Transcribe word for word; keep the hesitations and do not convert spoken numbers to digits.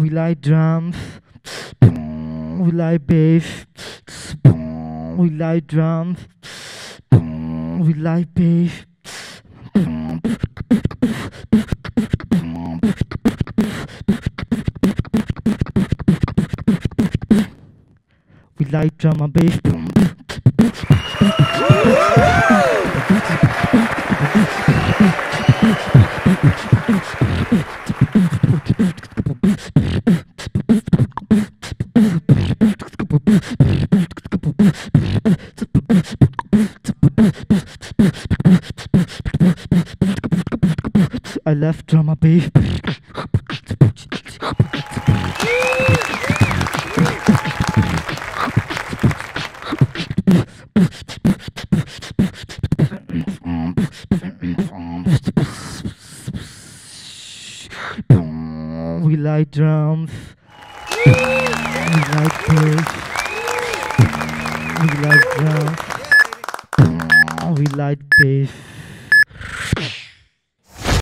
We like drums. We like bass. We like drums. We like bass. We like drum and bass. I love drum and bass. We like drums. We like bass. We like drums. We like bass.